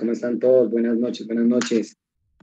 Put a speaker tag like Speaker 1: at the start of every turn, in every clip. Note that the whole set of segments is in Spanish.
Speaker 1: ¿Cómo están todos? Buenas noches, buenas noches.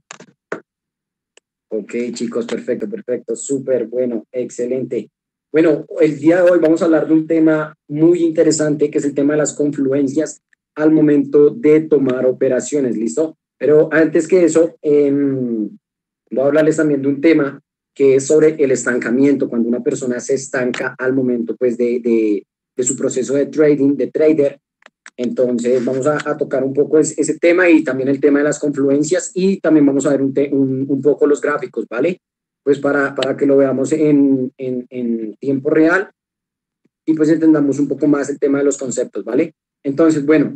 Speaker 1: Ok, chicos, perfecto, perfecto, súper bueno, excelente. Bueno, el día de hoy vamos a hablar de un tema muy interesante, que es el tema de las confluencias al momento de tomar operaciones, ¿listo? Pero antes que eso, voy a hablarles también de un tema que es sobre el estancamiento, cuando una persona se estanca al momento, pues, de su proceso de trading, de trader. Entonces vamos a tocar un poco ese tema y también el tema de las confluencias y también vamos a ver un poco los gráficos, ¿vale? Pues para que lo veamos en tiempo real y pues entendamos un poco más el tema de los conceptos, ¿vale? Entonces, bueno,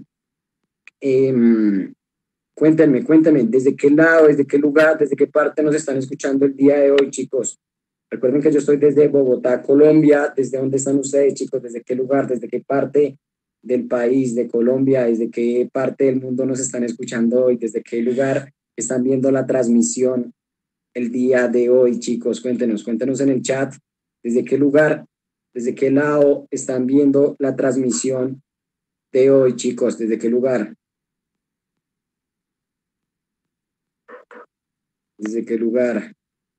Speaker 1: cuéntenme, ¿desde qué lado, desde qué lugar, desde qué parte nos están escuchando el día de hoy, chicos? Recuerden que yo estoy desde Bogotá, Colombia. ¿Desde dónde están ustedes, chicos? ¿Desde qué lugar? ¿Desde qué parte del país, de Colombia? ¿Desde qué parte del mundo nos están escuchando hoy? ¿Desde qué lugar están viendo la transmisión el día de hoy, chicos? Cuéntenos en el chat. ¿Desde qué lugar, desde qué lado están viendo la transmisión de hoy, chicos? ¿Desde qué lugar? ¿Desde qué lugar?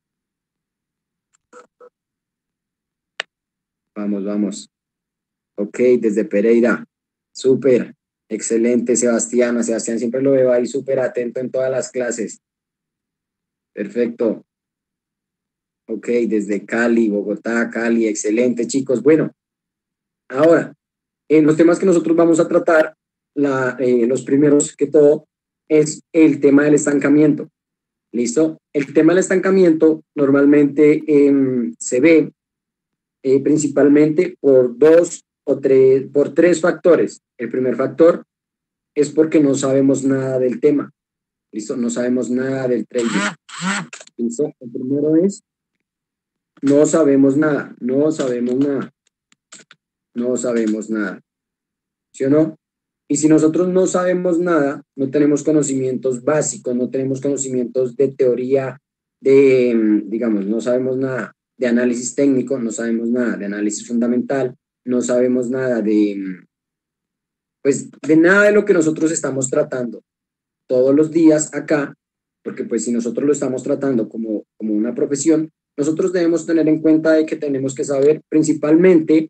Speaker 1: Vamos. Ok, desde Pereira. Súper, excelente, Sebastián. A Sebastián siempre lo veo ahí súper atento en todas las clases. Perfecto. Ok, desde Cali, Bogotá, Cali, excelente, chicos. Bueno, ahora, en los temas que nosotros vamos a tratar, los primeros que todo, es el tema del estancamiento. ¿Listo? El tema del estancamiento normalmente se ve principalmente por tres factores. El primer factor es porque no sabemos nada del tema. ¿Listo? No sabemos nada del trading. ¿Listo? El primero es, no sabemos nada. ¿Sí o no? Y si nosotros no sabemos nada, no tenemos conocimientos básicos, no tenemos conocimientos de teoría, digamos, no sabemos nada de análisis técnico, no sabemos nada de análisis fundamental, no sabemos nada pues, de nada de lo que nosotros estamos tratando todos los días acá, porque pues si nosotros lo estamos tratando como una profesión, nosotros debemos tener en cuenta de que tenemos que saber principalmente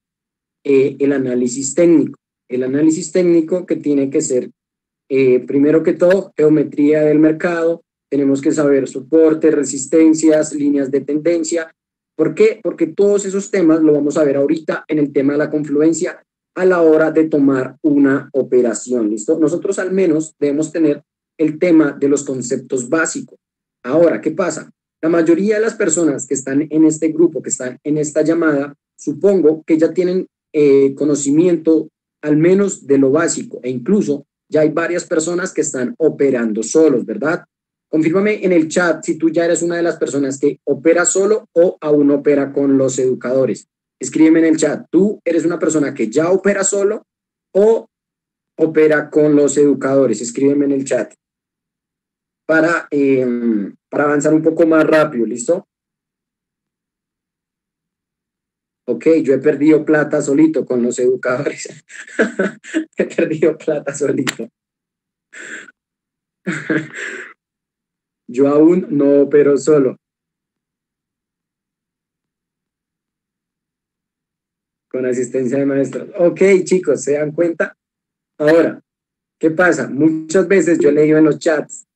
Speaker 1: el análisis técnico que tiene que ser, primero que todo, geometría del mercado, tenemos que saber soporte, resistencias, líneas de tendencia. ¿Por qué? Porque todos esos temas lo vamos a ver ahorita en el tema de la confluencia a la hora de tomar una operación, ¿listo? Nosotros al menos debemos tener el tema de los conceptos básicos. Ahora, ¿qué pasa? La mayoría de las personas que están en este grupo, que están en esta llamada, supongo que ya tienen conocimiento al menos de lo básico e incluso ya hay varias personas que están operando solos, ¿verdad? Confírmame en el chat si tú ya eres una de las personas que opera solo o aún opera con los educadores. Escríbeme en el chat, ¿tú eres una persona que ya opera solo o opera con los educadores? Escríbeme en el chat para avanzar un poco más rápido, ¿listo? Ok, yo he perdido plata solito con los educadores. He perdido plata solito. Yo aún no opero solo, con asistencia de maestros. Ok, chicos, ¿se dan cuenta? Ahora, ¿qué pasa? Muchas veces yo he leído en los chats,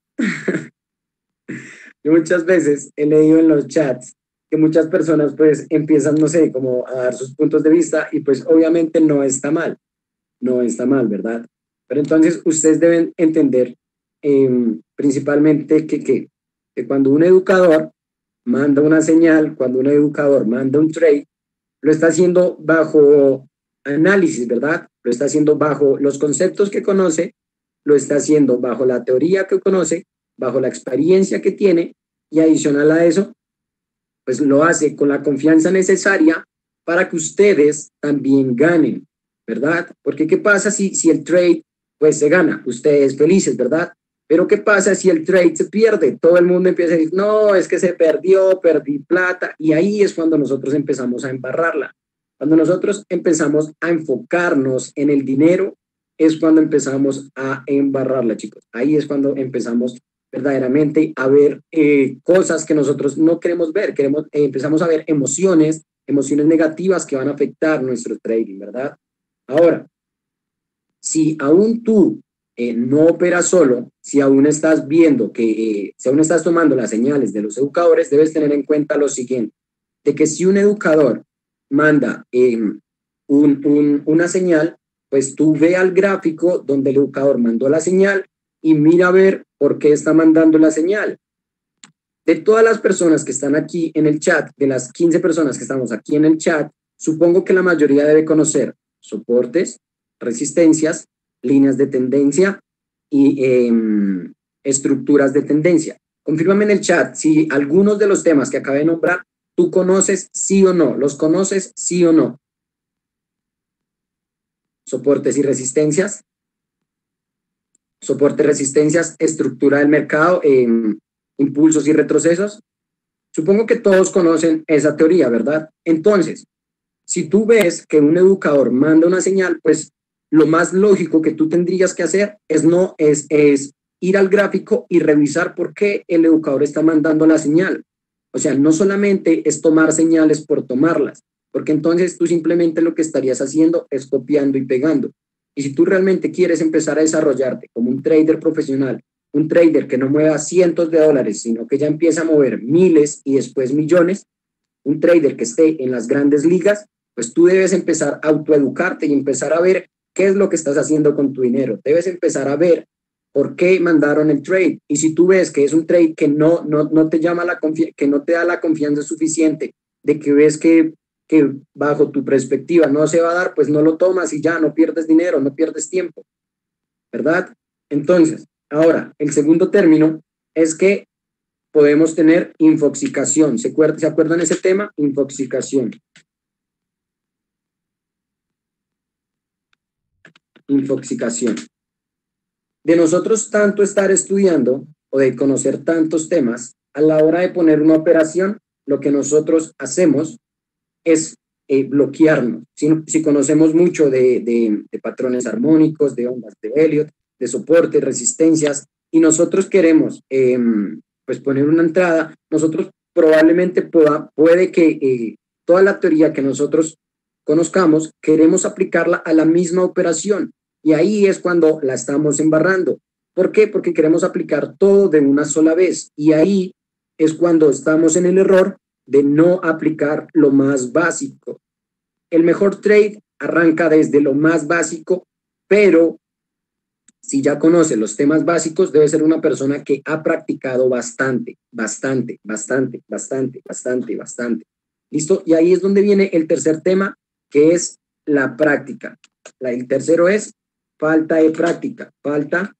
Speaker 1: muchas veces he leído en los chats que muchas personas pues empiezan, no sé, como a dar sus puntos de vista y pues obviamente no está mal, ¿verdad? Pero entonces ustedes deben entender principalmente que cuando un educador manda una señal, cuando un educador manda un trade, lo está haciendo bajo análisis, ¿verdad? Lo está haciendo bajo los conceptos que conoce, lo está haciendo bajo la teoría que conoce, bajo la experiencia que tiene y adicional a eso, pues lo hace con la confianza necesaria para que ustedes también ganen, ¿verdad? Porque ¿qué pasa si el trade pues se gana? Ustedes felices, ¿verdad? Pero ¿qué pasa si el trade se pierde? Todo el mundo empieza a decir, no, es que se perdió, perdí plata. Y ahí es cuando nosotros empezamos a embarrarla. Cuando nosotros empezamos a enfocarnos en el dinero, es cuando empezamos a embarrarla, chicos. Ahí es cuando empezamos verdaderamente a ver cosas que nosotros no queremos ver. Empezamos a ver emociones negativas que van a afectar nuestro trading, ¿verdad? Ahora, si aún tú no operas solo, si aún estás viendo si aún estás tomando las señales de los educadores, debes tener en cuenta lo siguiente, de que si un educador manda una señal, pues tú ve al gráfico donde el educador mandó la señal y mira a ver por qué está mandando la señal. De todas las personas que están aquí en el chat, de las 15 personas que estamos aquí en el chat, supongo que la mayoría debe conocer soportes, resistencias, líneas de tendencia y estructuras de tendencia. Confírmame en el chat si algunos de los temas que acabé de nombrar tú conoces sí o no, los conoces sí o no. Soportes y resistencias, soportes, resistencias, estructura del mercado, impulsos y retrocesos. Supongo que todos conocen esa teoría, ¿verdad? Entonces, si tú ves que un educador manda una señal, pues lo más lógico que tú tendrías que hacer es ir al gráfico y revisar por qué el educador está mandando la señal. O sea, no solamente es tomar señales por tomarlas, porque entonces tú simplemente lo que estarías haciendo es copiando y pegando. Y si tú realmente quieres empezar a desarrollarte como un trader profesional, un trader que no mueva cientos de dólares, sino que ya empieza a mover miles y después millones, un trader que esté en las grandes ligas, pues tú debes empezar a autoeducarte y empezar a ver qué es lo que estás haciendo con tu dinero. Debes empezar a ver por qué mandaron el trade. Y si tú ves que es un trade que no te llama que no te da la confianza suficiente, de que ves que bajo tu perspectiva no se va a dar, pues no lo tomas y ya no pierdes dinero, no pierdes tiempo, ¿verdad? Entonces, ahora, el segundo término es que podemos tener infoxicación. ¿Se acuerdan ese tema? Infoxicación. Infoxicación. De nosotros tanto estar estudiando o de conocer tantos temas, a la hora de poner una operación, lo que nosotros hacemos es bloquearnos. Si conocemos mucho de patrones armónicos, de ondas de Elliott, de soportes, resistencias, y nosotros queremos pues poner una entrada, nosotros probablemente puede que toda la teoría que nosotros conozcamos, queremos aplicarla a la misma operación, y ahí es cuando la estamos embarrando. ¿Por qué? Porque queremos aplicar todo de una sola vez, y ahí es cuando estamos en el error de no aplicar lo más básico. El mejor trade arranca desde lo más básico, pero si ya conoce los temas básicos, debe ser una persona que ha practicado bastante. ¿Listo? Y ahí es donde viene el tercer tema, que es la práctica. El tercero es falta de práctica. Falta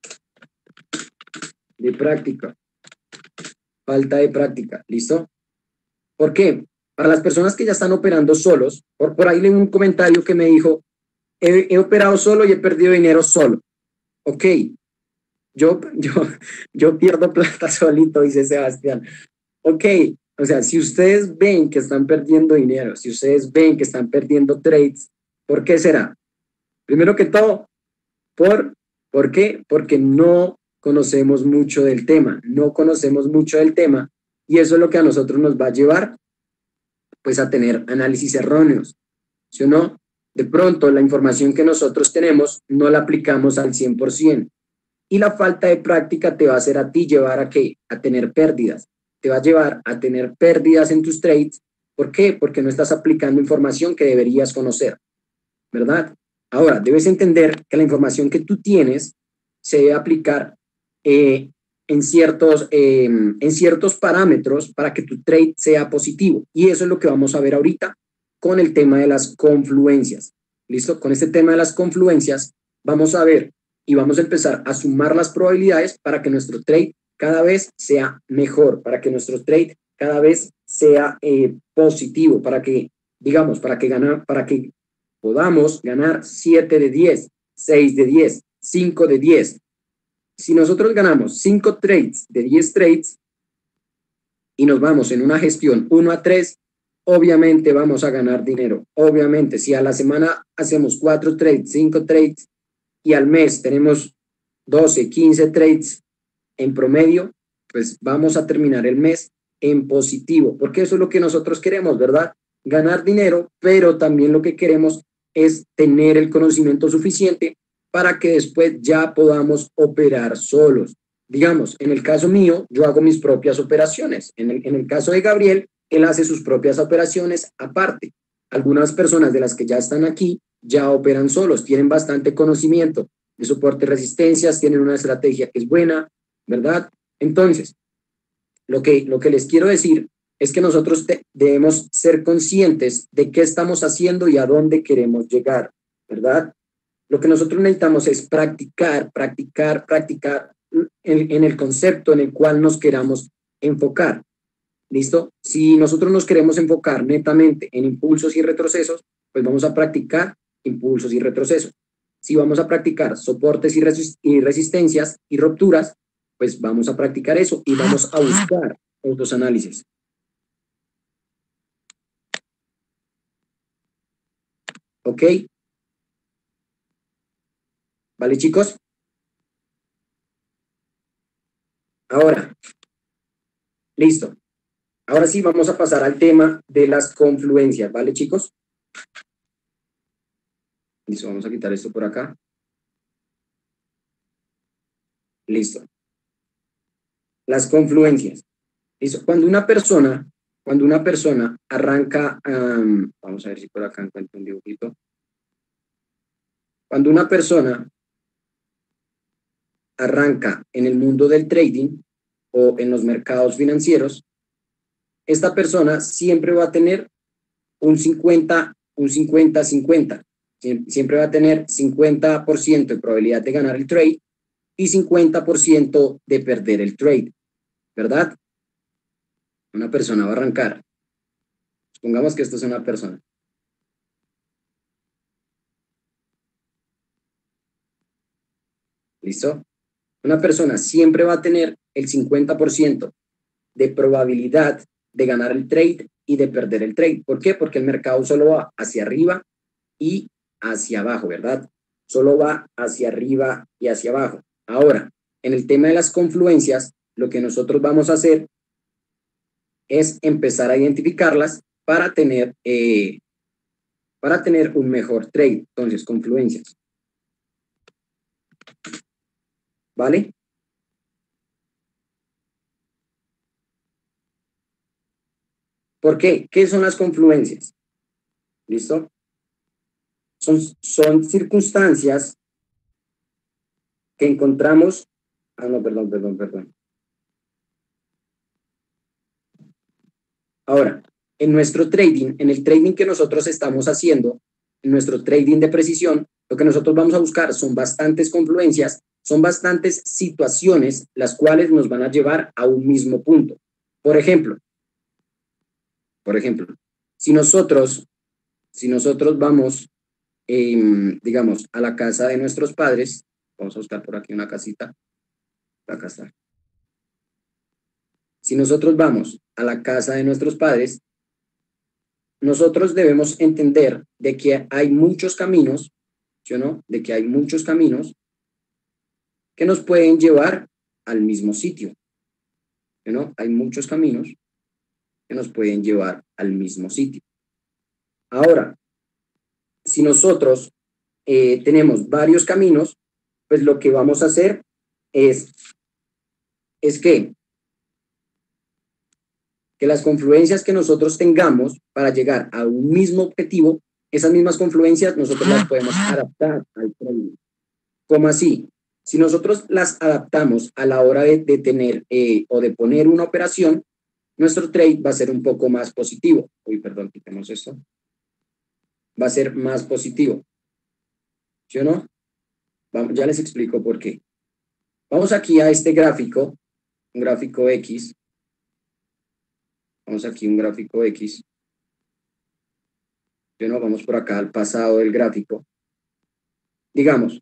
Speaker 1: de práctica. ¿Listo? ¿Por qué? Para las personas que ya están operando solos, por ahí leí un comentario que me dijo, he operado solo y he perdido dinero solo. Ok, yo pierdo plata solito, dice Sebastián. Ok, o sea, si ustedes ven que están perdiendo dinero, si ustedes ven que están perdiendo trades, ¿por qué será? Primero que todo, ¿por qué? Porque no conocemos mucho del tema, y eso es lo que a nosotros nos va a llevar pues a tener análisis erróneos, ¿sí o no? De pronto la información que nosotros tenemos no la aplicamos al 100%, y la falta de práctica te va a hacer a ti llevar a ¿qué? A tener pérdidas, te va a llevar a tener pérdidas en tus trades. ¿Por qué? Porque no estás aplicando información que deberías conocer, ¿verdad? Ahora, debes entender que la información que tú tienes se debe aplicar en ciertos parámetros para que tu trade sea positivo. Y eso es lo que vamos a ver ahorita con el tema de las confluencias. ¿Listo? Con este tema de las confluencias vamos a ver y vamos a empezar a sumar las probabilidades para que nuestro trade cada vez sea mejor, para que nuestro trade cada vez sea positivo, para que, digamos, para que podamos ganar 7 de 10, 6 de 10, 5 de 10. Si nosotros ganamos 5 trades de 10 trades y nos vamos en una gestión 1 a 3, obviamente vamos a ganar dinero. Obviamente, si a la semana hacemos 4 trades, 5 trades, y al mes tenemos 12, 15 trades en promedio, pues vamos a terminar el mes en positivo, porque eso es lo que nosotros queremos, ¿verdad? Ganar dinero, pero también lo que queremos es tener el conocimiento suficiente para que después ya podamos operar solos. Digamos, en el caso mío, yo hago mis propias operaciones. En el caso de Gabriel, él hace sus propias operaciones aparte. Algunas personas de las que ya están aquí ya operan solos, tienen bastante conocimiento de soporte y resistencias, tienen una estrategia que es buena, ¿verdad? Entonces, lo que les quiero decir es que nosotros debemos ser conscientes de qué estamos haciendo y a dónde queremos llegar, ¿verdad? Lo que nosotros necesitamos es practicar en el concepto en el cual nos queramos enfocar. ¿Listo? Si nosotros nos queremos enfocar netamente en impulsos y retrocesos, pues vamos a practicar impulsos y retrocesos. Si vamos a practicar soportes y resistencias y rupturas, pues vamos a practicar eso y vamos a buscar estos análisis. ¿Ok? ¿Vale, chicos? Ahora, listo. Ahora sí vamos a pasar al tema de las confluencias, ¿vale, chicos? Listo, vamos a quitar esto por acá. Listo. Las confluencias. Listo. Cuando una persona arranca, vamos a ver si por acá encuentro un dibujito. Cuando una persona arranca en el mundo del trading o en los mercados financieros, esta persona siempre va a tener un 50, 50. Siempre va a tener 50% de probabilidad de ganar el trade y 50% de perder el trade, ¿verdad? Una persona va a arrancar. Supongamos que esto es una persona. ¿Listo? Una persona siempre va a tener el 50% de probabilidad de ganar el trade y de perder el trade. ¿Por qué? Porque el mercado solo va hacia arriba y hacia abajo, ¿verdad? Solo va hacia arriba y hacia abajo. Ahora, en el tema de las confluencias, lo que nosotros vamos a hacer es empezar a identificarlas para tener un mejor trade. Entonces, confluencias. ¿Vale? ¿Por qué? ¿Qué son las confluencias? ¿Listo? Son circunstancias que encontramos. Ah, no, perdón. Ahora, en nuestro trading, en el trading que nosotros estamos haciendo, en nuestro trading de precisión, lo que nosotros vamos a buscar son bastantes confluencias, son bastantes situaciones las cuales nos van a llevar a un mismo punto. Por ejemplo, si nosotros vamos, digamos, a la casa de nuestros padres, vamos a buscar por aquí una casita, acá está. Si nosotros vamos a la casa de nuestros padres, nosotros debemos entender de que hay muchos caminos, ¿sí o no? De que hay muchos caminos que nos pueden llevar al mismo sitio, ¿sí o no? Hay muchos caminos que nos pueden llevar al mismo sitio. Ahora, si nosotros tenemos varios caminos, pues lo que vamos a hacer es que las confluencias que nosotros tengamos para llegar a un mismo objetivo, esas mismas confluencias nosotros las podemos adaptar al trading. ¿Cómo así? Si nosotros las adaptamos a la hora de tener o de poner una operación, nuestro trade va a ser un poco más positivo. Uy, perdón, quitemos esto. Va a ser más positivo. ¿Sí o no? Vamos, ya les explico por qué. Vamos aquí a este gráfico, un gráfico X. Vamos aquí un gráfico X. Bueno, vamos por acá al pasado del gráfico. Digamos,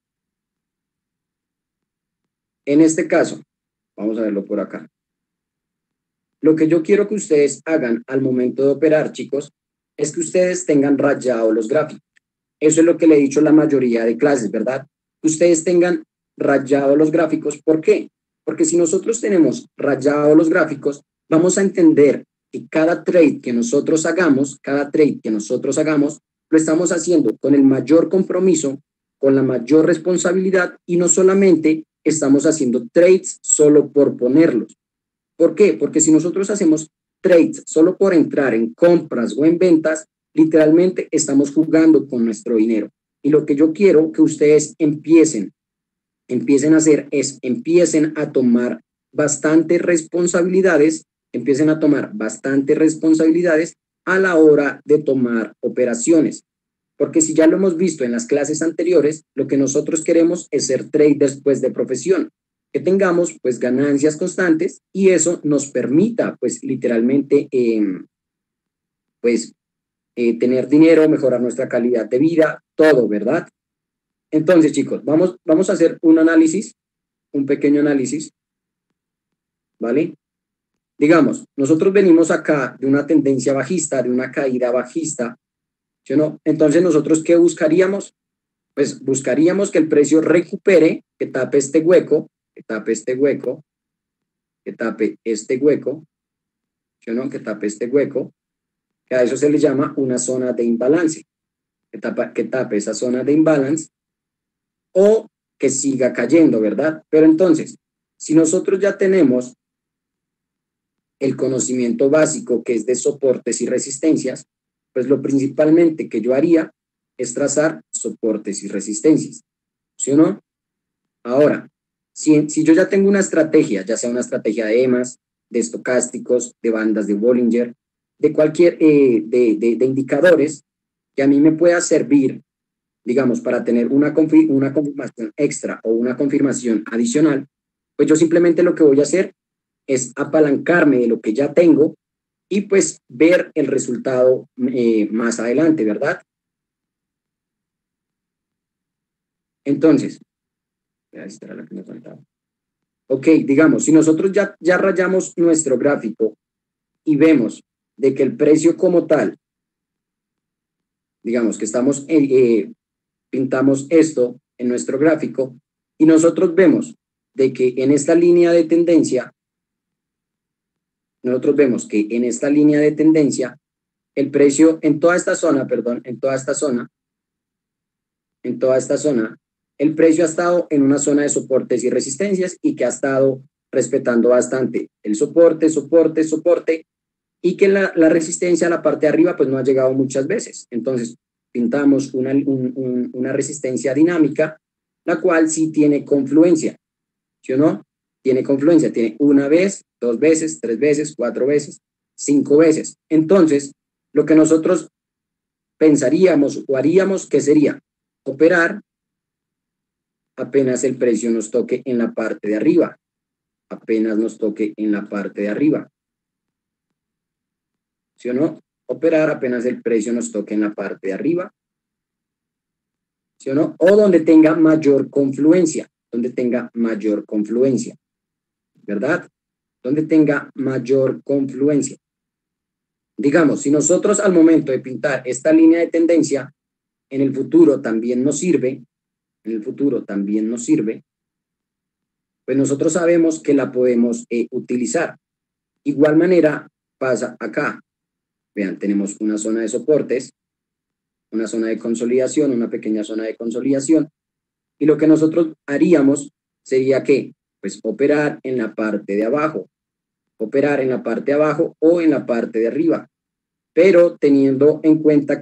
Speaker 1: en este caso, vamos a verlo por acá. Lo que yo quiero que ustedes hagan al momento de operar, chicos, es que ustedes tengan rayados los gráficos. Eso es lo que le he dicho a la mayoría de clases, ¿verdad? que ustedes tengan rayados los gráficos. ¿Por qué? Porque si nosotros tenemos rayados los gráficos, vamos a entender que cada trade que nosotros hagamos, lo estamos haciendo con el mayor compromiso, con la mayor responsabilidad y no solamente estamos haciendo trades solo por ponerlos. ¿Por qué? Porque si nosotros hacemos trades solo por entrar en compras o en ventas, literalmente estamos jugando con nuestro dinero. Y lo que yo quiero que ustedes empiecen a hacer es empiecen a tomar bastantes responsabilidades, a la hora de tomar operaciones. Porque si ya lo hemos visto en las clases anteriores, lo que nosotros queremos es ser traders pues de profesión, que tengamos pues ganancias constantes y eso nos permita pues literalmente tener dinero, mejorar nuestra calidad de vida, todo, ¿verdad? Entonces, chicos, vamos a hacer un pequeño análisis, ¿vale? Digamos, nosotros venimos acá de una tendencia bajista, de una caída bajista, ¿sí o no? Entonces, ¿nosotros qué buscaríamos? Pues buscaríamos que el precio recupere, que tape este hueco, ¿sí o no? Que tape este hueco, que a eso se le llama una zona de imbalance, que tape esa zona de imbalance, o que siga cayendo, ¿verdad? Pero entonces, si nosotros ya tenemos el conocimiento básico que es de soportes y resistencias, pues lo principalmente que yo haría es trazar soportes y resistencias, ¿sí o no? Ahora, si yo ya tengo una estrategia, ya sea una estrategia de EMAs, de estocásticos, de bandas de Bollinger, de cualquier, de indicadores que a mí me pueda servir, digamos, para tener una confirmación extra o una confirmación adicional, pues yo simplemente lo que voy a hacer es apalancarme de lo que ya tengo y pues ver el resultado más adelante, ¿verdad? Entonces, esta era la que me faltaba. Ok, digamos, si nosotros ya rayamos nuestro gráfico y vemos de que el precio como tal, digamos que pintamos esto en nuestro gráfico y nosotros vemos de que en esta línea de tendencia, el precio en toda esta zona, el precio ha estado en una zona de soportes y resistencias y que ha estado respetando bastante el soporte, y que la resistencia a la parte de arriba pues no ha llegado muchas veces. Entonces, pintamos una resistencia dinámica, la cual sí tiene confluencia, ¿sí o no? Tiene confluencia, tiene una vez, 2 veces, 3 veces, 4 veces, 5 veces. Entonces, lo que nosotros pensaríamos o haríamos, ¿qué sería? Operar apenas el precio nos toque en la parte de arriba. ¿Sí o no? Operar apenas el precio nos toque en la parte de arriba. ¿Sí o no? O donde tenga mayor confluencia, ¿verdad? Donde tenga mayor confluencia. Digamos, si nosotros al momento de pintar esta línea de tendencia, en el futuro también nos sirve, pues nosotros sabemos que la podemos utilizar. Igual manera pasa acá. Vean, tenemos una zona de soportes, una zona de consolidación, una pequeña zona de consolidación, y lo que nosotros haríamos sería que, pues, operar en la parte de abajo o en la parte de arriba, pero teniendo en cuenta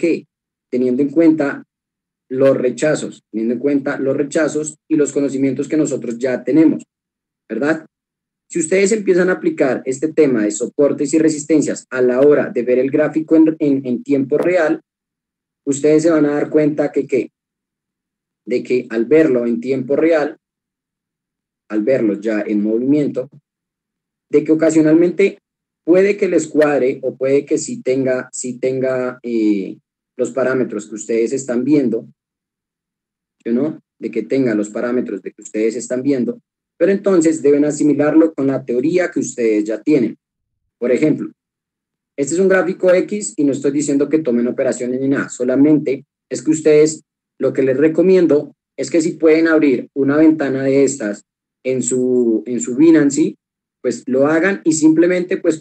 Speaker 1: los rechazos y los conocimientos que nosotros ya tenemos, ¿verdad? Si ustedes empiezan a aplicar este tema de soportes y resistencias a la hora de ver el gráfico en tiempo real, ustedes se van a dar cuenta de que al verlo en tiempo real, al verlo ya en movimiento, de que ocasionalmente puede que les cuadre o puede que sí tenga los parámetros que ustedes están viendo, ¿no? De que tenga los parámetros de que ustedes están viendo, pero entonces deben asimilarlo con la teoría que ustedes ya tienen. Por ejemplo, este es un gráfico X y no estoy diciendo que tomen operaciones ni nada, solamente es que ustedes, lo que les recomiendo es que si pueden abrir una ventana de estas en su Binance, pues lo hagan y simplemente pues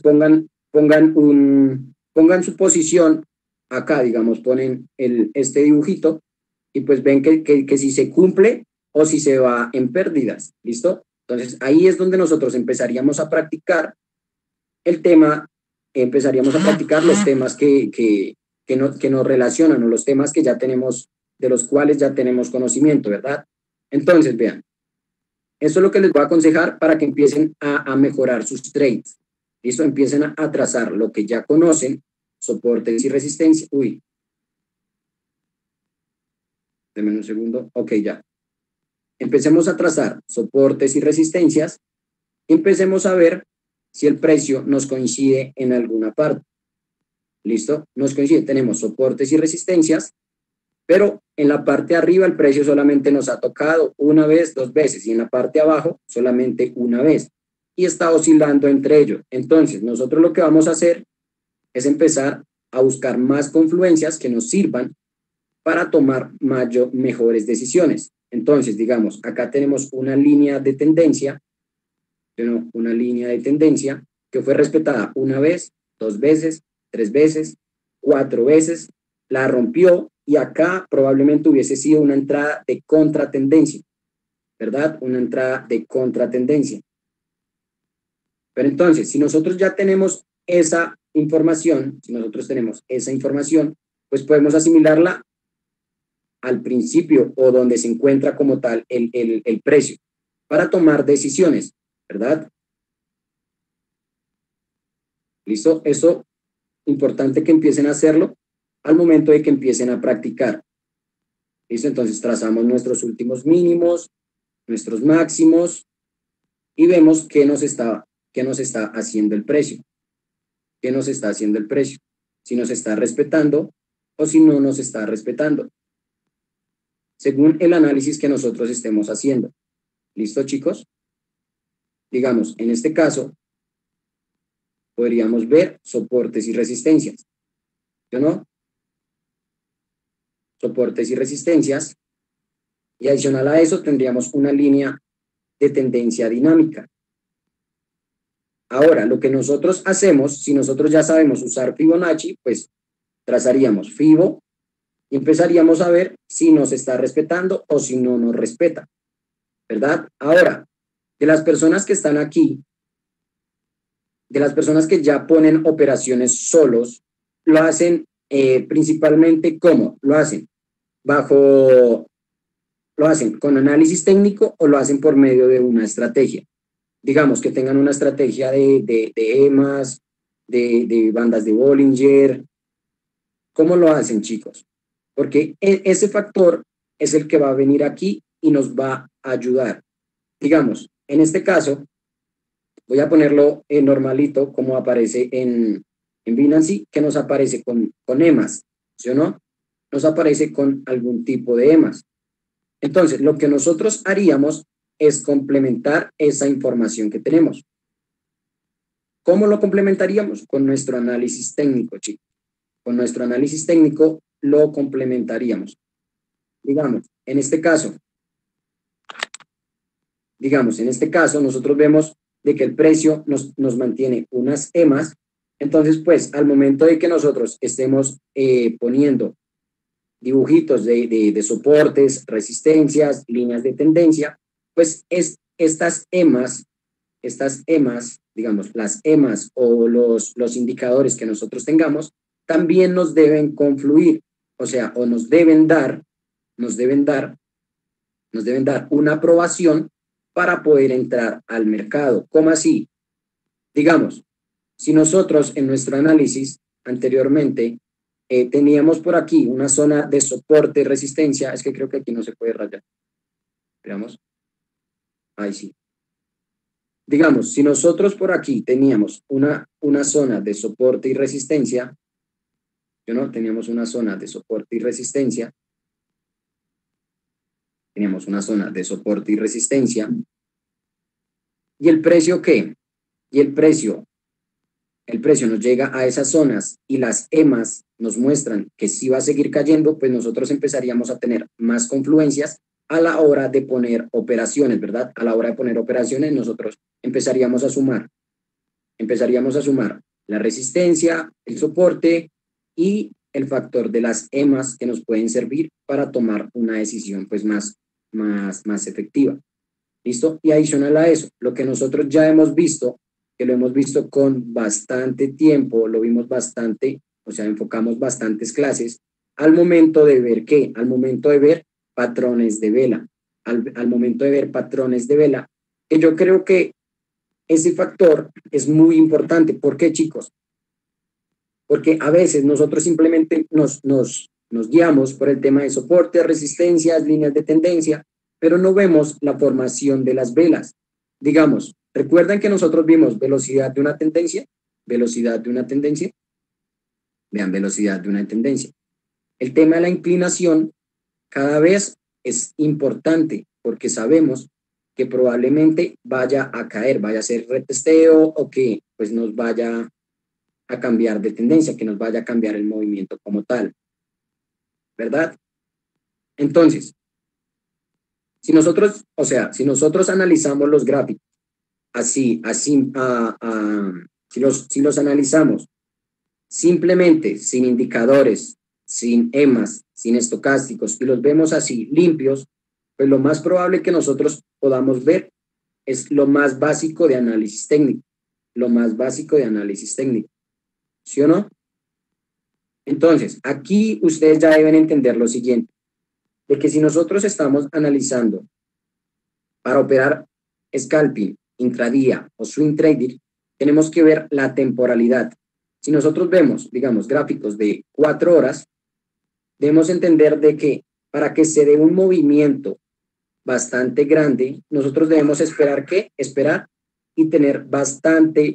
Speaker 1: pongan su posición acá, digamos, ponen este dibujito y pues ven que si se cumple o si se va en pérdidas, ¿listo? Entonces ahí es donde nosotros empezaríamos a practicar el tema, empezaríamos a practicar los temas que nos relacionan o los temas que ya tenemos, de los cuales ya tenemos conocimiento, ¿verdad? Entonces, vean, eso es lo que les voy a aconsejar para que empiecen a mejorar sus trades. ¿Listo? Empiecen a trazar lo que ya conocen, soportes y resistencia. Uy. Denme un segundo. Ok, ya. Empecemos a trazar soportes y resistencias y empecemos a ver si el precio nos coincide en alguna parte. ¿Listo? Nos coincide. Tenemos soportes y resistencias, pero en la parte de arriba el precio solamente nos ha tocado una vez, dos veces, y en la parte de abajo solamente una vez. Y está oscilando entre ellos. Entonces, nosotros lo que vamos a hacer es empezar a buscar más confluencias que nos sirvan para tomar mejores decisiones. Entonces, digamos, acá tenemos una línea de tendencia, una línea de tendencia que fue respetada una vez, dos veces, tres veces, cuatro veces, la rompió y acá probablemente hubiese sido una entrada de contratendencia, ¿verdad? Una entrada de contratendencia. Pero entonces, si nosotros ya tenemos esa información, pues podemos asimilarla al principio o donde se encuentra como tal el precio para tomar decisiones, ¿verdad? ¿Listo? Eso, importante que empiecen a hacerlo al momento de que empiecen a practicar. ¿Listo? Entonces trazamos nuestros últimos mínimos, nuestros máximos y vemos qué nos está haciendo el precio. ¿Qué nos está haciendo el precio? Si nos está respetando o si no nos está respetando, según el análisis que nosotros estemos haciendo. ¿Listo, chicos? Digamos, en este caso, podríamos ver soportes y resistencias. ¿Sí o no? Soportes y resistencias. Y adicional a eso, tendríamos una línea de tendencia dinámica. Ahora, lo que nosotros hacemos, si nosotros ya sabemos usar Fibonacci, pues trazaríamos Fibo y empezaríamos a ver si nos está respetando o si no nos respeta, ¿verdad? Ahora, de las personas que están aquí, de las personas que ya ponen operaciones solos, lo hacen principalmente ¿cómo? Lo hacen con análisis técnico o lo hacen por medio de una estrategia. Digamos que tengan una estrategia de EMAs, de bandas de Bollinger. ¿Cómo lo hacen, chicos? Porque ese factor es el que va a venir aquí y nos va a ayudar. Digamos, en este caso, voy a ponerlo normalito como aparece en Binance, que nos aparece con EMAs, ¿sí o no? Nos aparece con algún tipo de EMAs. Entonces, lo que nosotros haríamos es complementar esa información que tenemos. ¿Cómo lo complementaríamos? Con nuestro análisis técnico, chicos. Con nuestro análisis técnico lo complementaríamos. Digamos, en este caso, nosotros vemos de que el precio nos mantiene unas EMAs, entonces, pues, al momento de que nosotros estemos poniendo dibujitos de soportes, resistencias, líneas de tendencia, pues estas EMAs, digamos, las EMAs o los indicadores que nosotros tengamos, también nos deben confluir, o sea, o nos deben dar una aprobación para poder entrar al mercado. ¿Cómo así? Digamos, si nosotros en nuestro análisis anteriormente teníamos por aquí una zona de soporte, resistencia, es que creo que aquí no se puede rayar. Veamos. Ahí sí. Digamos, si nosotros por aquí teníamos una zona de soporte y resistencia, teníamos una zona de soporte y resistencia, ¿y el precio qué? Y el precio nos llega a esas zonas y las EMAs nos muestran que sí va a seguir cayendo, pues nosotros empezaríamos a tener más confluencias a la hora de poner operaciones, ¿verdad? A la hora de poner operaciones nosotros empezaríamos a sumar la resistencia, el soporte y el factor de las EMAs que nos pueden servir para tomar una decisión pues más efectiva. ¿Listo? Y adicional a eso, lo que nosotros ya hemos visto, que lo hemos visto con bastante tiempo, lo vimos bastante, o sea, enfocamos bastantes clases, al momento de ver ¿qué? Al momento de ver patrones de vela, al momento de ver patrones de vela, que yo creo que ese factor es muy importante. ¿Por qué, chicos? Porque a veces nosotros simplemente nos guiamos por el tema de soporte, resistencias, líneas de tendencia, pero no vemos la formación de las velas. Digamos, ¿recuerdan que nosotros vimos velocidad de una tendencia? Velocidad de una tendencia. Vean, velocidad de una tendencia. El tema de la inclinación cada vez es importante porque sabemos que probablemente vaya a caer, vaya a ser retesteo o que pues nos vaya a cambiar de tendencia, que nos vaya a cambiar el movimiento como tal, ¿verdad? Entonces, si nosotros analizamos los gráficos, si los analizamos simplemente sin indicadores, sin EMAs, sin estocásticos, y los vemos así limpios, pues lo más probable que nosotros podamos ver es lo más básico de análisis técnico, lo más básico de análisis técnico, ¿sí o no? Entonces, aquí ustedes ya deben entender lo siguiente, de que si nosotros estamos analizando para operar scalping, intradía o swing trading, tenemos que ver la temporalidad. Si nosotros vemos, digamos, gráficos de 4 horas, debemos entender de que para que se dé un movimiento bastante grande, nosotros debemos esperar ¿qué? Esperar y tener bastante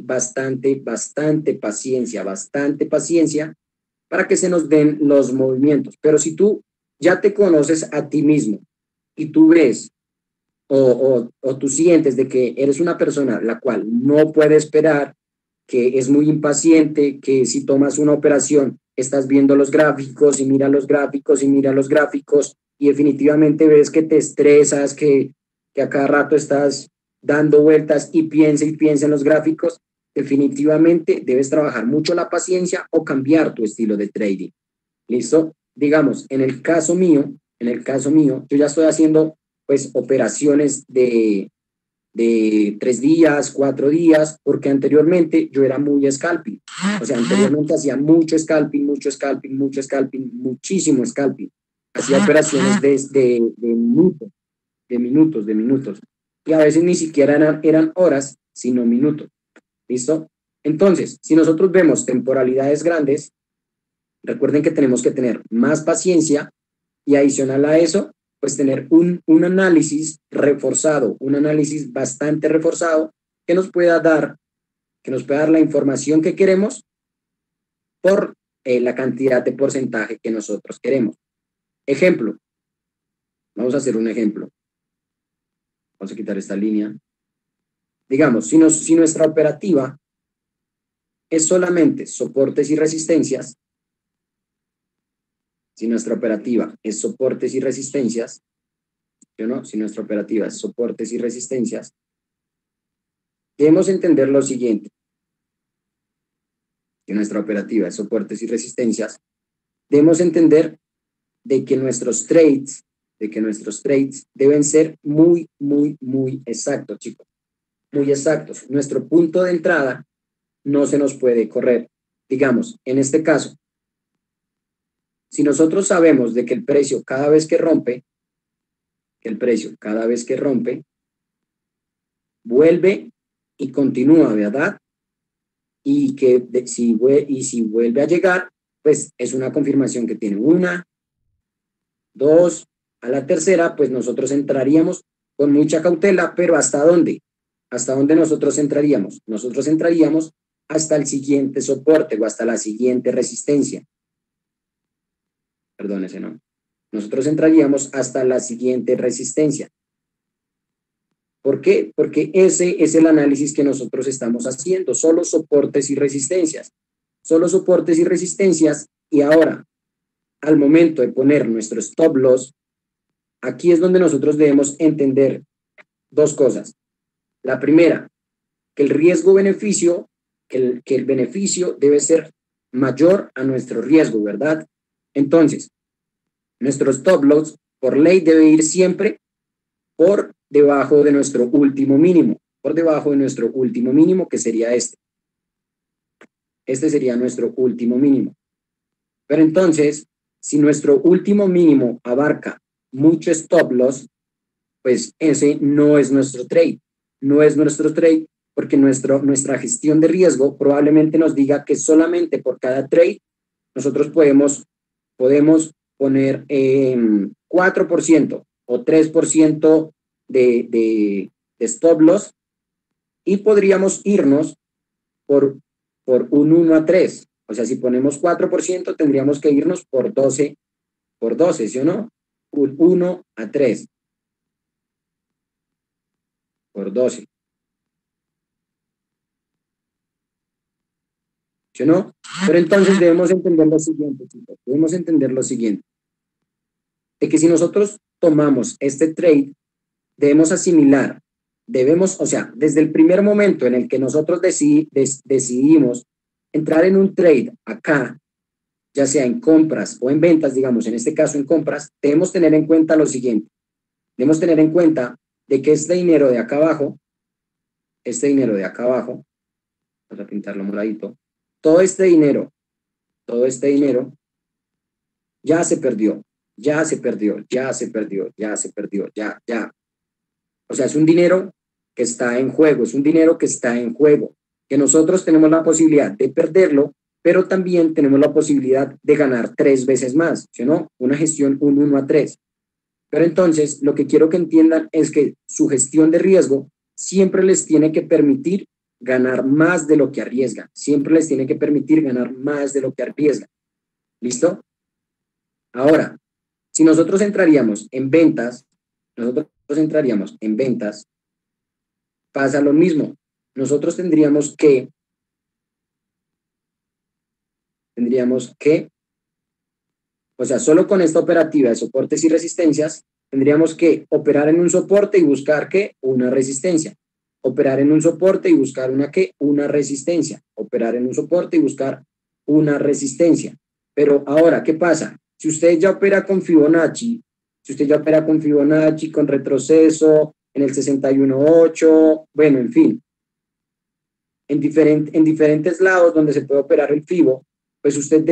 Speaker 1: paciencia para que se nos den los movimientos. Pero si tú ya te conoces a ti mismo y tú ves o tú sientes de que eres una persona la cual no puede esperar, que es muy impaciente, que si tomas una operación estás viendo los gráficos y mira los gráficos y mira los gráficos y definitivamente ves que te estresas, que a cada rato estás dando vueltas y piensa en los gráficos, definitivamente debes trabajar mucho la paciencia o cambiar tu estilo de trading. ¿Listo? Digamos, en el caso mío, yo ya estoy haciendo pues operaciones de 3 días, 4 días, porque anteriormente yo era muy scalping. O sea, anteriormente hacía mucho scalping, muchísimo scalping. Hacía operaciones de minutos. Y a veces ni siquiera eran horas, sino minutos. ¿Listo? Entonces, si nosotros vemos temporalidades grandes, recuerden que tenemos que tener más paciencia y adicional a eso, pues tener un análisis reforzado, un análisis bastante reforzado que nos pueda dar la información que queremos por la cantidad de porcentaje que nosotros queremos. Ejemplo, vamos a hacer un ejemplo. Vamos a quitar esta línea. Digamos, si nuestra operativa es solamente soportes y resistencias, si nuestra operativa es soportes y resistencias, ¿sí o no? Si nuestra operativa es soportes y resistencias, debemos entender lo siguiente. Si nuestra operativa es soportes y resistencias, debemos entender de que nuestros trades deben ser muy exactos, chicos. Muy exactos. Nuestro punto de entrada no se nos puede correr. Digamos, en este caso, si nosotros sabemos de que el precio cada vez que rompe, vuelve y continúa, ¿verdad? Y que si vuelve a llegar, pues es una confirmación que tiene 1, 2, a la tercera, pues nosotros entraríamos con mucha cautela, pero ¿hasta dónde? ¿Hasta dónde nosotros entraríamos? Nosotros entraríamos hasta el siguiente soporte o hasta la siguiente resistencia. Perdón, ese no. Nosotros entraríamos hasta la siguiente resistencia. ¿Por qué? Porque ese es el análisis que nosotros estamos haciendo, solo soportes y resistencias. Solo soportes y resistencias, y ahora, al momento de poner nuestro stop loss, aquí es donde nosotros debemos entender dos cosas. La primera, que el riesgo-beneficio, que el beneficio debe ser mayor a nuestro riesgo, ¿verdad? Entonces, nuestro stop loss por ley debe ir siempre por debajo de nuestro último mínimo, por debajo de nuestro último mínimo, que sería este. Este sería nuestro último mínimo. Pero entonces, si nuestro último mínimo abarca mucho stop loss, pues ese no es nuestro trade. No es nuestro trade porque nuestra gestión de riesgo probablemente nos diga que solamente por cada trade nosotros podemos poner 4% o 3% de stop loss y podríamos irnos por un 1 a 3. O sea, si ponemos 4%, tendríamos que irnos por 12, ¿sí o no? Un 1 a 3 por 12. ¿Sí o no? Pero entonces debemos entender lo siguiente, chicos. Debemos entender lo siguiente. De que si nosotros tomamos este trade, debemos asimilar, o sea, desde el primer momento en el que nosotros decidimos entrar en un trade acá, ya sea en compras o en ventas, digamos, en este caso en compras, debemos tener en cuenta lo siguiente. Debemos tener en cuenta de que este dinero de acá abajo, vamos a pintarlo moradito, todo este dinero, ya se perdió, ya se perdió, ya se perdió, ya se perdió, ya. O sea, es un dinero que está en juego, es un dinero que está en juego, que nosotros tenemos la posibilidad de perderlo, pero también tenemos la posibilidad de ganar 3 veces más, ¿sí o no? Una gestión un 1 a 3. Pero entonces, lo que quiero que entiendan es que su gestión de riesgo siempre les tiene que permitir ganar más de lo que arriesgan, siempre les tiene que permitir ganar más de lo que arriesgan. ¿Listo? Ahora, si nosotros entraríamos en ventas, pasa lo mismo. Nosotros tendríamos que, o sea, solo con esta operativa de soportes y resistencias, tendríamos que operar en un soporte y buscar ¿qué? Una resistencia. Operar en un soporte y buscar una ¿qué? Una resistencia. Operar en un soporte y buscar una resistencia. Pero ahora, ¿qué pasa? Si usted ya opera con Fibonacci, con retroceso, en el 61.8, bueno, en fin, en diferentes lados donde se puede operar el Fibo, pues usted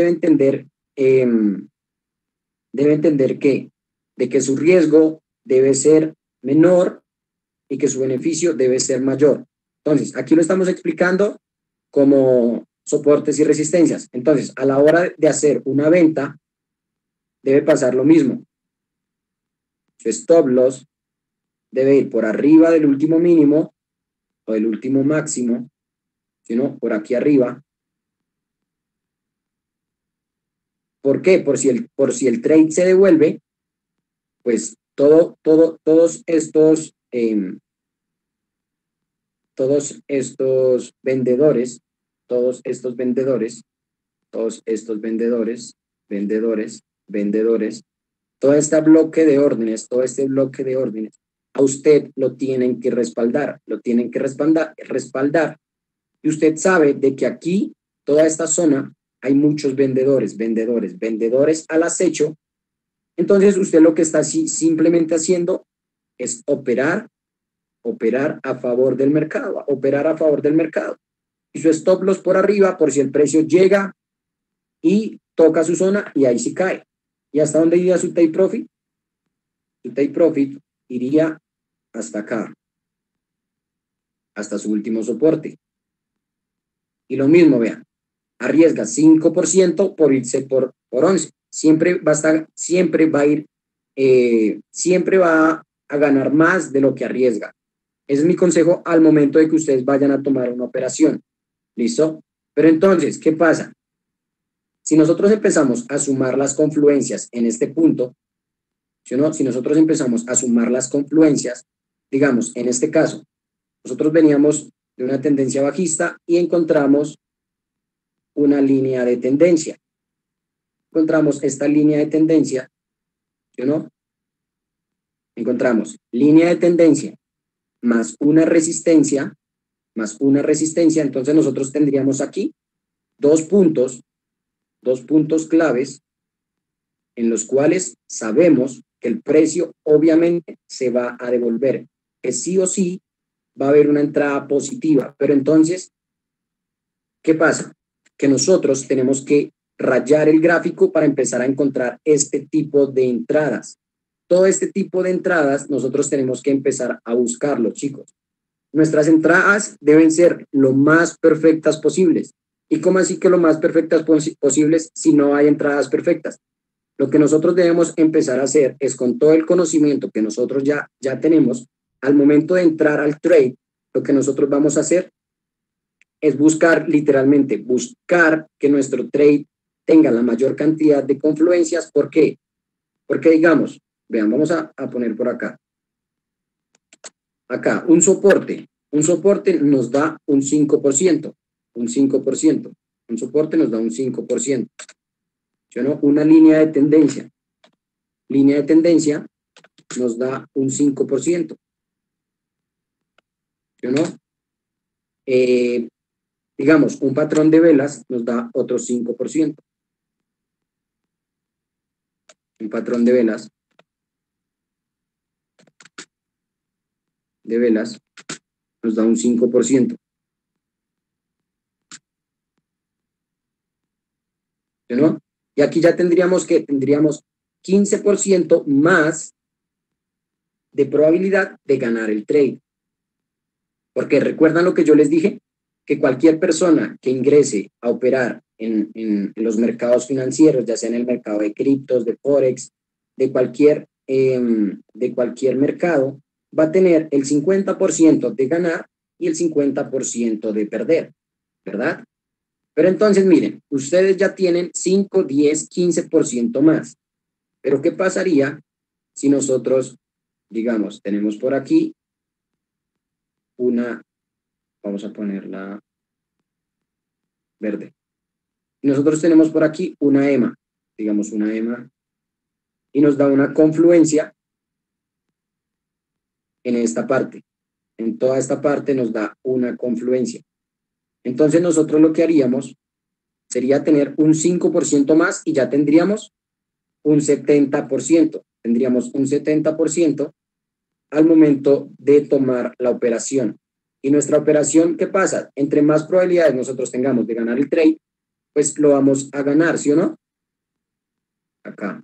Speaker 1: debe entender de que su riesgo debe ser menor y que su beneficio debe ser mayor. Entonces, aquí lo estamos explicando como soportes y resistencias. Entonces, a la hora de hacer una venta, debe pasar lo mismo. Su stop loss debe ir por arriba del último mínimo o del último máximo, sino por aquí arriba. ¿Por qué? Por si el trade se devuelve, pues todos estos vendedores, todos estos vendedores, todo este bloque de órdenes, a usted lo tienen que respaldar, y usted sabe de que aquí, toda esta zona, hay muchos vendedores al acecho. Entonces usted lo que está simplemente haciendo es operar a favor del mercado, y su stop loss por arriba por si el precio llega y toca su zona y ahí sí cae. ¿Y hasta dónde iría su take profit? Su take profit iría hasta acá, hasta su último soporte. Y lo mismo, vean, arriesga 5% por irse por 11. Siempre va a ganar más de lo que arriesga. Ese es mi consejo al momento de que ustedes vayan a tomar una operación. ¿Listo? Pero entonces, ¿qué pasa? Si nosotros empezamos a sumar las confluencias en este punto, ¿sí o no? Si nosotros empezamos a sumar las confluencias, digamos, en este caso, nosotros veníamos de una tendencia bajista y encontramos una línea de tendencia. Encontramos esta línea de tendencia, ¿sí o no? encontramos línea de tendencia más una resistencia, entonces nosotros tendríamos aquí dos puntos claves en los cuales sabemos que el precio obviamente se va a devolver, que sí o sí va a haber una entrada positiva, pero entonces, ¿qué pasa? Que nosotros tenemos que rayar el gráfico para empezar a encontrar este tipo de entradas. Todo este tipo de entradas nosotros tenemos que empezar a buscarlo, chicos. Nuestras entradas deben ser lo más perfectas posibles. ¿Y cómo así que lo más perfectas posibles si no hay entradas perfectas? Lo que nosotros debemos empezar a hacer es, con todo el conocimiento que nosotros ya tenemos, al momento de entrar al trade, lo que nosotros vamos a hacer es buscar, literalmente, buscar que nuestro trade tenga la mayor cantidad de confluencias. ¿Por qué? Porque digamos, vean, vamos a poner por acá. Acá, un soporte nos da un 5%, un soporte nos da un 5%. ¿Sí o no? Una línea de tendencia nos da un 5%. ¿Sí o no? Digamos, un patrón de velas nos da otro 5%. Un patrón de velas nos da un 5%. ¿Sí o no? Y aquí ya tendríamos 15% más de probabilidad de ganar el trade. Porque recuerdan lo que yo les dije, que cualquier persona que ingrese a operar en los mercados financieros, ya sea en el mercado de criptos, de forex, de cualquier mercado, va a tener el 50% de ganar y el 50% de perder, ¿verdad? Pero entonces, miren, ustedes ya tienen 5, 10, 15% más. Pero ¿qué pasaría si nosotros, digamos, tenemos por aquí vamos a ponerla verde. Nosotros tenemos por aquí una EMA, digamos una EMA, y nos da una confluencia en esta parte. En toda esta parte nos da una confluencia. Entonces nosotros lo que haríamos sería tener un 5% más y ya tendríamos un 70%. Tendríamos un 70% al momento de tomar la operación. Y nuestra operación, ¿qué pasa? Entre más probabilidades nosotros tengamos de ganar el trade, pues lo vamos a ganar, ¿sí o no? Acá.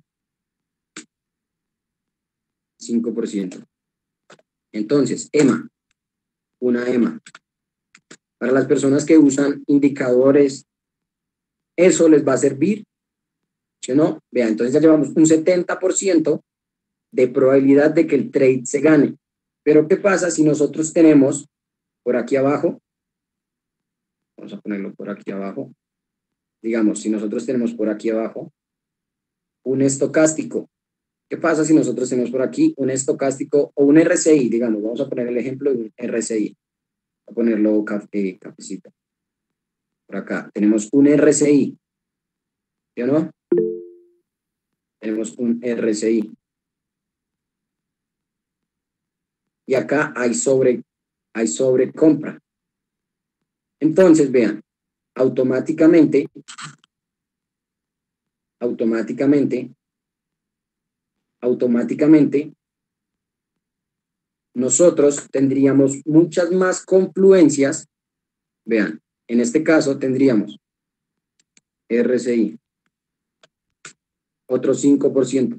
Speaker 1: 5%. Entonces, EMA. Una EMA. Para las personas que usan indicadores, eso les va a servir, ¿sí o no? Vean, entonces ya llevamos un 70% de probabilidad de que el trade se gane. Pero ¿qué pasa si nosotros tenemos por aquí abajo? Vamos a ponerlo por aquí abajo. Digamos, si nosotros tenemos por aquí abajo un estocástico. ¿Qué pasa si nosotros tenemos por aquí un estocástico o un RSI? Digamos, vamos a poner el ejemplo de un RSI. Voy a ponerlo cafecito. Por acá tenemos un RSI. ¿Sí o no? Tenemos un RSI. Y acá hay sobrecompra. Entonces, vean, automáticamente, nosotros tendríamos muchas más confluencias. Vean, en este caso tendríamos RSI, otro 5%.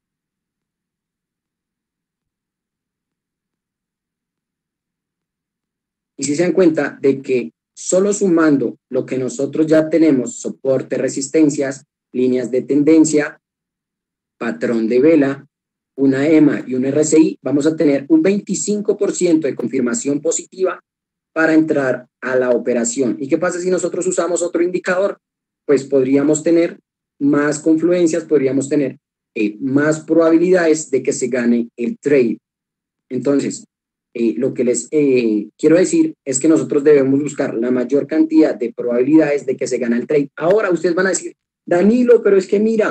Speaker 1: Y si se dan cuenta de que solo sumando lo que nosotros ya tenemos, soporte, resistencias, líneas de tendencia, patrón de vela, una EMA y un RSI, vamos a tener un 25% de confirmación positiva para entrar a la operación. ¿Y qué pasa si nosotros usamos otro indicador? Pues podríamos tener más confluencias, podríamos tener más probabilidades de que se gane el trade. Entonces, lo que les quiero decir es que nosotros debemos buscar la mayor cantidad de probabilidades de que se gane el trade. Ahora ustedes van a decir, Danilo, pero es que mira,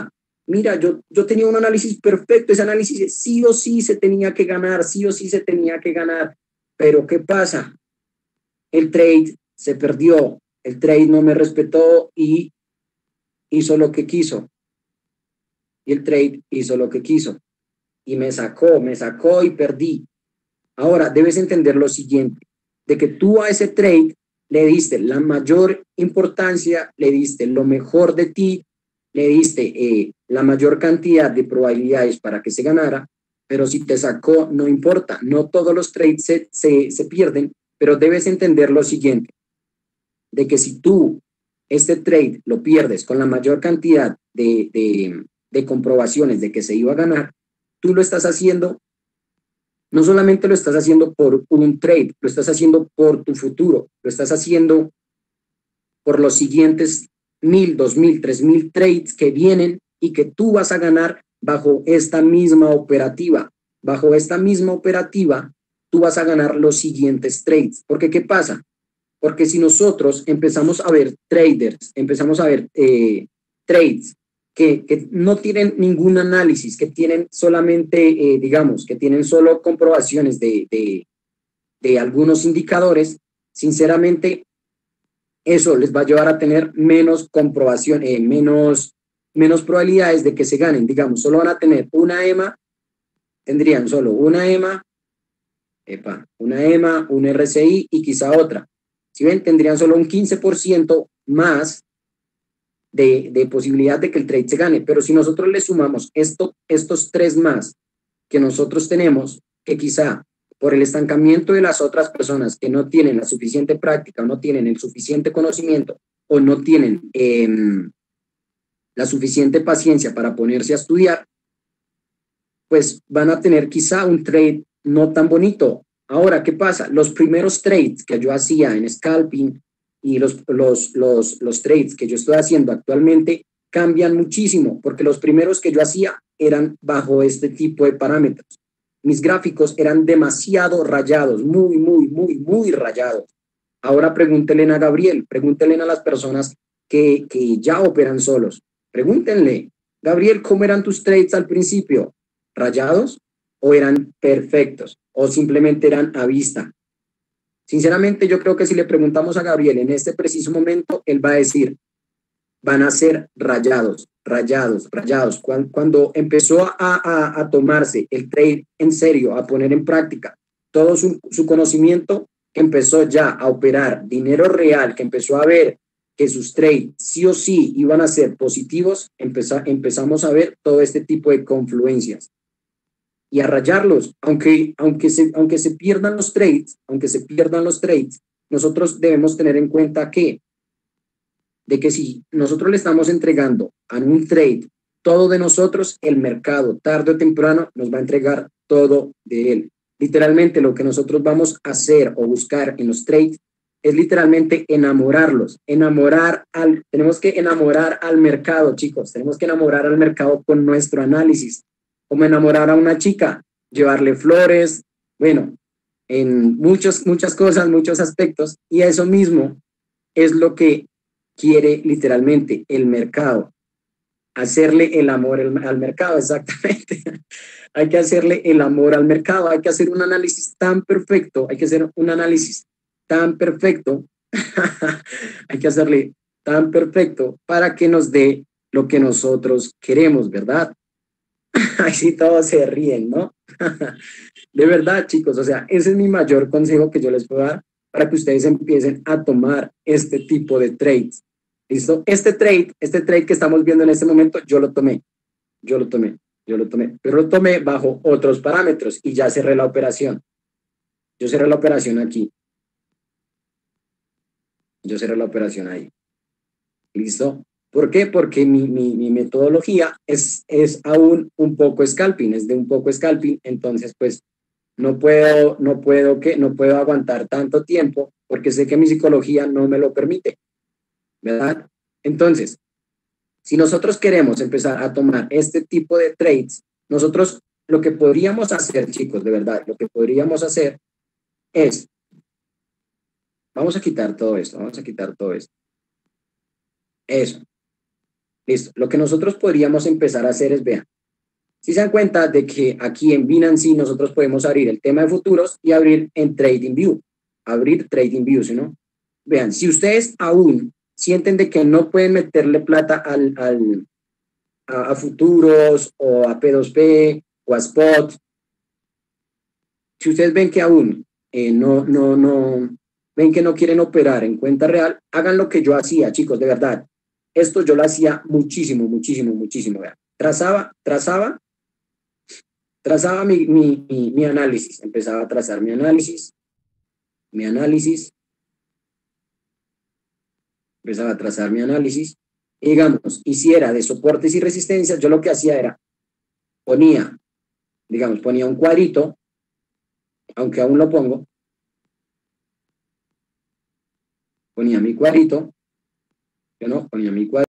Speaker 1: Mira, yo tenía un análisis perfecto, ese análisis sí o sí se tenía que ganar, sí o sí se tenía que ganar. Pero ¿qué pasa? El trade se perdió, el trade no me respetó y hizo lo que quiso. Y el trade hizo lo que quiso. Y me sacó y perdí. Ahora, debes entender lo siguiente, de que tú a ese trade le diste la mayor importancia, le diste lo mejor de ti, le diste la mayor cantidad de probabilidades para que se ganara, pero si te sacó, no importa, no todos los trades se pierden, pero debes entender lo siguiente, de que si tú este trade lo pierdes con la mayor cantidad de comprobaciones de que se iba a ganar, tú lo estás haciendo, no solamente lo estás haciendo por un trade, lo estás haciendo por tu futuro, lo estás haciendo por los siguientes 1000, 2000, 3000 trades que vienen y que tú vas a ganar bajo esta misma operativa. Bajo esta misma operativa, tú vas a ganar los siguientes trades. Porque, ¿qué pasa? Porque si nosotros empezamos a ver traders, empezamos a ver trades que no tienen ningún análisis, que tienen solamente, digamos, que tienen solo comprobaciones de algunos indicadores, sinceramente, eso les va a llevar a tener menos comprobación, menos probabilidades de que se ganen. Digamos, solo van a tener una EMA, tendrían solo una EMA, un RCI y quizá otra. Si ven, tendrían solo un 15% más de posibilidad de que el trade se gane. Pero si nosotros le sumamos estos tres más que nosotros tenemos, que quizá por el estancamiento de las otras personas que no tienen la suficiente práctica, o no tienen el suficiente conocimiento, o no tienen la suficiente paciencia para ponerse a estudiar, pues van a tener quizá un trade no tan bonito. Ahora, ¿qué pasa? Los primeros trades que yo hacía en scalping y los trades que yo estoy haciendo actualmente cambian muchísimo, porque los primeros que yo hacía eran bajo este tipo de parámetros. Mis gráficos eran demasiado rayados, muy, muy, muy, muy rayados. Ahora pregúntenle a Gabriel, pregúntenle a las personas que ya operan solos. Pregúntenle, Gabriel, ¿cómo eran tus trades al principio? ¿Rayados o eran perfectos o simplemente eran a vista? Sinceramente, yo creo que si le preguntamos a Gabriel en este preciso momento, él va a decir, van a ser rayados, rayados, rayados. Cuando empezó a tomarse el trade en serio, a poner en práctica todo su conocimiento, empezó ya a operar dinero real, que empezó a ver que sus trades sí o sí iban a ser positivos, empezamos a ver todo este tipo de confluencias y a rayarlos, aunque se pierdan los trades, nosotros debemos tener en cuenta de que si nosotros le estamos entregando a un trade todo de nosotros, el mercado tarde o temprano nos va a entregar todo de él. Literalmente lo que nosotros vamos a hacer o buscar en los trades es literalmente enamorarlos, tenemos que enamorar al mercado, chicos, tenemos que enamorar al mercado con nuestro análisis, como enamorar a una chica, llevarle flores, bueno, en muchas cosas, muchos aspectos, y eso mismo es lo que quiere literalmente el mercado, hacerle el amor al mercado, exactamente. Hay que hacerle el amor al mercado, hay que hacer un análisis tan perfecto, hay que hacer un análisis tan perfecto, hay que hacerle tan perfecto para que nos dé lo que nosotros queremos, ¿verdad? Ahí sí todos se ríen, ¿no? De verdad, chicos, o sea, ese es mi mayor consejo que yo les puedo dar para que ustedes empiecen a tomar este tipo de trades. ¿Listo? Este trade que estamos viendo en este momento, yo lo tomé, pero lo tomé bajo otros parámetros y ya cerré la operación. Yo cerré la operación aquí. Yo cerré la operación ahí. ¿Listo? ¿Por qué? Porque mi metodología es aún un poco scalping, es de un poco scalping, entonces pues no puedo aguantar tanto tiempo porque sé que mi psicología no me lo permite, ¿verdad? Entonces, si nosotros queremos empezar a tomar este tipo de trades, nosotros lo que podríamos hacer, chicos, de verdad, lo que podríamos hacer es, vamos a quitar todo esto, vamos a quitar todo esto. Eso. Listo. Lo que nosotros podríamos empezar a hacer es, vean, si se dan cuenta de que aquí en Binance nosotros podemos abrir el tema de futuros y abrir en TradingView, abrir TradingView, ¿sí no? Vean, si ustedes aún sienten de que no pueden meterle plata a futuros o a P2P o a Spot, si ustedes ven que aún ven que no quieren operar en cuenta real, hagan lo que yo hacía, chicos, de verdad. Esto yo lo hacía muchísimo, muchísimo, muchísimo. Vean. Trazaba mi análisis, empezaba a trazar mi análisis, empezaba a trazar mi análisis, y digamos, hiciera de soportes y resistencias, yo lo que hacía era, ponía, digamos, ponía un cuadrito, aunque aún lo pongo, ponía mi cuadrito, yo no, ponía mi cuadrito,